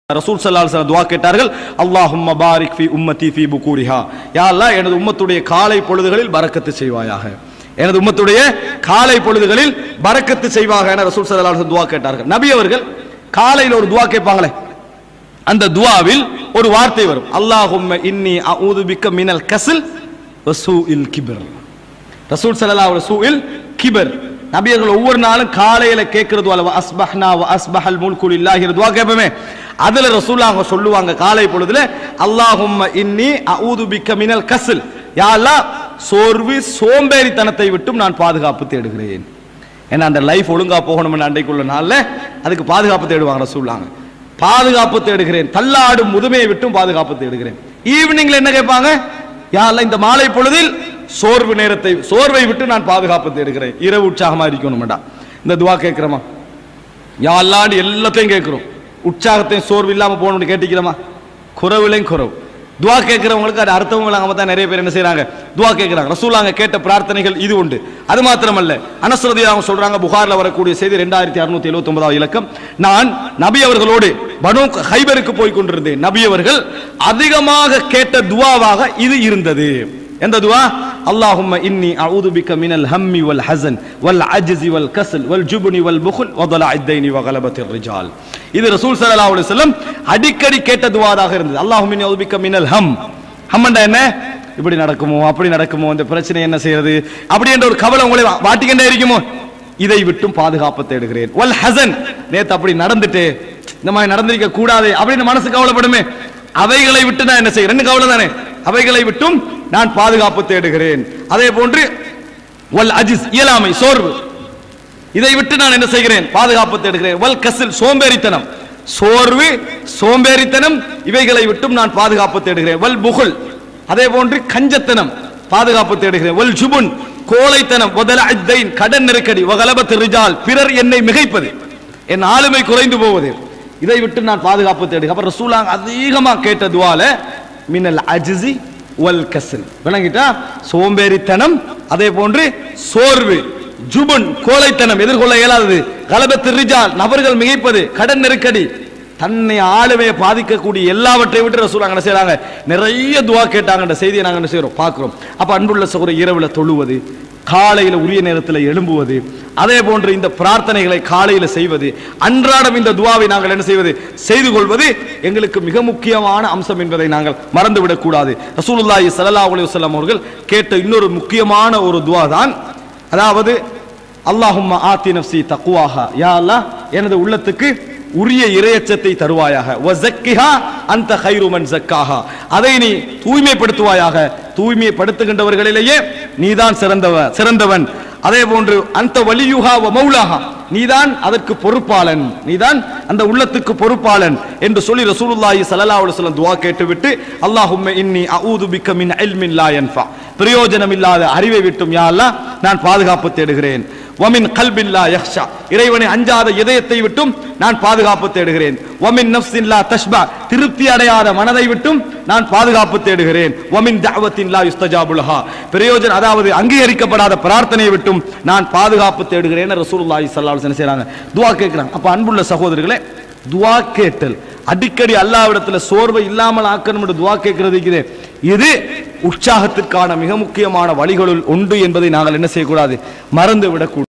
ரசூல் ஸல்லல்லாஹு அலைஹி வஸல்லம் துஆ கேட்டார்கள், அல்லாஹும்ம பாரிக் ஃபீ உம்மத்தி ஃபீ புகூரிஹா, யா அல்லாஹ் எனது உம்மத்துடைய காலை பொழுதுகளில் பரக்கத்து செய்வாயாக, எனது உம்மத்துடைய காலை பொழுதுகளில் பரக்கத்து செய்வாக என ரசூல் ஸல்லல்லாஹு அலைஹி வஸல்லம் துஆ கேட்டார்கள். நபி அவர்கள் காலையில் ஒரு துஆ கேட்பாங்களே, அந்த துஆவில் ஒரு வார்த்தை வரும், அல்லாஹும்ம இன்னி அஊது பிக்க மினல் கஸ்ல் வ சூஇல் கிப்ர். ரசூல் ஸல்லல்லாஹு அலைஹி வஸல்லம் சூஇல் கிப்ர் நபியர்கள் ஒவ்வொரு நாளும் காலையில கேட்கிறது வ அஸ்பஹ்னா வ அஸ்பஹல் முல்கு லில்லாஹி துஆ கேட்போமே, அதுல ரசூலுல்லாஹ் சொல்லுவாங்க காலை பொழுதுல, அல்லாஹும்ம இன்னி அஊது பிக்க மினல் கஸ்ல், யா அல்லாஹ் சோர்வு சோம்பேறித்தனத்தை விட்டும் நான் பாதுகாப்பு தேடுகிறேன். ஏன்னா அந்த லைஃப் ஒழுங்கா போகணும்னு அன்றைக்குள்ள நாள்ல அதுக்கு பாதுகாப்பு தேடுவாங்க ரசூலுல்லாஹ். பாதுகாப்பு தேடுகிறேன், தள்ளாடும் முதுமையை விட்டும் பாதுகாப்பு தேடுகிறேன். ஈவினிங்ல என்ன கேட்பாங்க, யா அல்லாஹ் இந்த மாலை பொழுதில் சோர்வை விட்டு நான் பாதுகாப்பு தேடுகிறேன். இரவு உற்சாகமா இருக்கணும்டா இந்த துஆ கேட்கிறோமா, யா அல்லாஹ் எல்லாத்தையும் கேட்கிறோம், உற்சாகத்தையும் சோர்வு இல்லாம போகணும்னு கேட்டிக்கிறோமா, குறவுலையும் குறவு. துஆ கேட்கிறவங்களுக்கு அது அர்த்தம் இல்லாம தான் நிறைய பேர் என்ன செய்யறாங்க, துஆ கேட்கிறாங்க. ரசூலுல்லாஹ் கேட்ட பிரார்த்தனைகள் இது உண்டு. அது மாத்திரமல்ல, அனஸ் ரலியல்லாஹு சொல்றாங்க, புகார்ல வரக்கூடிய செய்தி 2679 இலக்கம், நான் நபி அவர்களோடு பனு ஹைபருக்கு போய் கொண்டிருந்தேன். நபி அவர்கள் அதிகமாக கேட்ட துஆவாக இது இருந்தது. எந்த துஆ? அல்லாஹும்ம இன்னி அஊது பிக்க மினல் ஹம்மி வல் ஹஸன் வல் அஜ்ஸி வல் கஸ்ல் வல் ஜுப்னி வல் புக்ல் வ ضلعத் தைனி வ கலபத்திர் ரிஜால். இது ரசூல் ஸல்லல்லாஹு அலைஹி வஸல்லம் அடிக்கடி கேட்ட துஆவாக இருந்தது. அல்லாஹும்ம இன்னி அஊது பிக்க மினல் ஹம். ஹம்னா என்ன? இப்படி நடக்குமோ அப்படி நடக்குமோ, இந்த பிரச்சனை என்ன செய்யறது அப்படி என்ற ஒரு கவலை உங்களை வாட்டிக்கொண்டே இருக்குமோ, இதை விட்டும் பாதுகாப்பு தேடுகிறேன். வல் ஹஸன், நேத்து அப்படி நடந்துட்டு இந்த மாதிரி நடந்திருக்க கூடாது அப்படின்னு மனசு கவலைப்படுமே, அவைகளை விட்டு நான் என்ன செய்கிறேன், ரெண்டு கவலை தானே, அவைகளை விட்டும் நான் பாதுகாப்பு தேடுகிறேன். அதே போன்று வல் அஜிஸ், இயலாமை சோர்வு, இதை விட்டு நான் என்ன செய்கிறேன், பாதுகாப்பு தேடுகிறேன். வல் கஸ்ல், சோம்பேறித்தனம், சோர்வு சோம்பேறித்தனம் இவைகளை விட்டும் நான் பாதுகாப்பு தேடுகிறேன். வல் புகுல், அதே போன்று கஞ்சத்தனம், பாதுகாப்பு தேடுகிறேன். வல் ஜுபுன், கோழைத்தனம், வதலஅத் தைன், கடன் நெருக்கடி, வ கலபத்திர் ரிஜால், பிறர் என்னை மிகைப்பது, என் ஆளுமை குறைந்து போவது, இதை விட்டு நான் பாதுகாப்பு தேடுகிறேன். அப்ப ரசூலுல்லாஹ் அதிகமா கேட்ட துஆல மினல் அஜ்ஸி வல் கஸ்ல், விளங்கிட்டா, சோம்பேறித்தனம், அதே போன்று சோர்வு, ஜுபன் கோழைத்தனம், எதிர்கொள்ள இயலாதது, கலபத்திர் ரிஜால், நபர்கள் மிகைப்பது, கடன் நெருக்கடி, தன்னை ஆளுமையை பாதிக்கக்கூடிய எல்லாவற்றை விட்டு ரசூலுல்லாஹ் என்ன செய்றாங்க, நிறைய துஆ கேட்டாங்கன்ற செய்தியை நாங்க என்ன செய்றோம், பார்க்கிறோம். அப்ப அன்புள்ள சகோதரர், இரவுல தொழுவது, காலையில உரிய நேரத்தில் எழும்புவது, அதே போன்று இந்த பிரார்த்தனைகளை காலையில செய்வது, அன்றாடம் இந்த துஆவை நாங்கள் என்ன செய்வது, செய்து கொள்வது எங்களுக்கு மிக முக்கியமான அம்சம் என்பதை நாங்கள் மறந்துவிடக் கூடாது. ரசூலுல்லாஹி ஸல்லல்லாஹு அலைஹி வஸல்லம் அவர்கள் கேட்ட இன்னொரு முக்கியமான ஒரு துஆ தான், அதாவது அல்லாஹும்ம ஆத்தி நஃப்ஸி தக்வாஹா, யா அல்லாஹ் எனது உள்ளத்துக்கு உரிய இறையச்சத்தை தருவாயாக, வ ஸக்கிஹா அன்த கைரு மன் ஸக்காஹா, அதை நீ தூய்மைப்படுத்துவாயாக, தூய்மைப்படுத்துகின்றவர்களிலேயே நீதான் சிறந்தவன். அதே போன்று அந்த வலியுஹா வ மௌலாஹா, நீதான் அதற்கு பொறுப்பாளன், நீதான் அந்த உள்ளத்துக்கு பொறுப்பாளன் என்று சொல்லி ரசூலுல்லாஹி ஸல்லல்லாஹு அலைஹி வஸல்லம் துஆ கேட்டுவிட்டு, அல்லாஹும்ம இன்னி அஊது பிக்க மின் இல்மின் லா யன்ஃபா, பிரயோஜனம் இல்லாத அறிவை விட்டும் யா அல்லாஹ் நான் பாதுகாப்பு தேடுகிறேன். வமின் கல்பின் லா யஹ்ஷா, இறைவனை அஞ்சாத இதயத்தை விட்டும் நான் பாதுகாப்பு தேடுகிறேன். வமின் நஃப்ஸின் லா தஷ்பா, திருப்தி அடையாத மனதை விட்டும் நான் பாதுகாப்பு தேடுகிறேன். வமின் தஅவத்தின் லா யுஸ்தஜாபு லஹா, பிரயோஜனம் அதாவது அங்கீகரிக்கப்படாத பிரார்த்தனையை விட்டும் நான் பாதுகாப்பு தேடுகிறேன். ரசூலுல்லாஹி ஸல்லல்லாஹு அலைஹி வஸல்லம் செய்றாங்க, துஆ கேட்கிறாங்க. அப்ப அன்புள்ள சகோதரர்களே, துஆ கேட்டல், அடிக்கடி அல்லாஹ்விடத்துல சோர்வை இல்லாமல் ஆக்கணும் என்று துஆ கேட்கிறது இருக்குது, இது உற்சாகத்திற்கான மிக முக்கியமான வழிகளுள் ஒன்று என்பதை நாங்கள் என்ன செய்யக்கூடாது, மறந்து விடக்கூடாது.